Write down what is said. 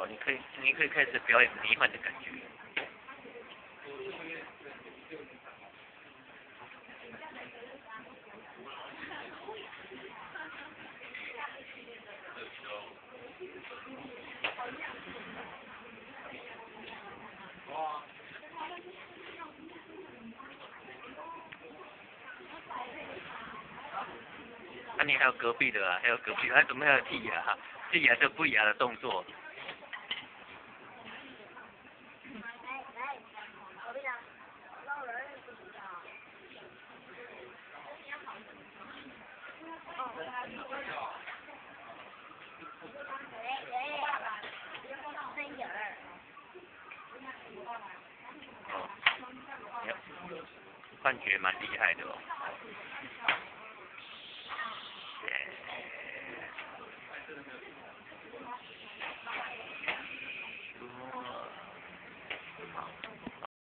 你可以开始表演迷幻的感觉。那你还有隔壁的啊，还有隔壁，还怎么还有剔牙？剔牙就不牙的动作。幻觉蛮厉害的哦。